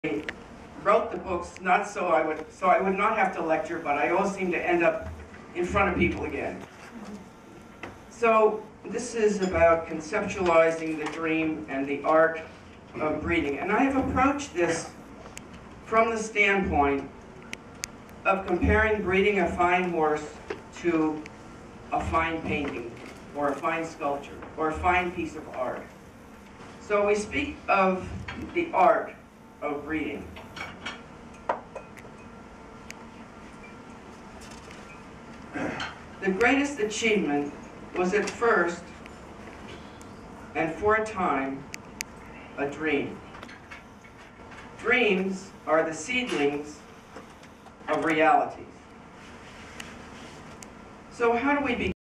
wrote the books not so I would not have to lecture, but I always seem to end up in front of people again. So this is about conceptualizing the dream and the art of breeding. And I have approached this from the standpoint of comparing breeding a fine horse to a fine painting, or a fine sculpture, or a fine piece of art. So we speak of the art of breeding. The greatest achievement was at first, and for a time, a dream. Dreams are the seedlings of realities. So how do we begin?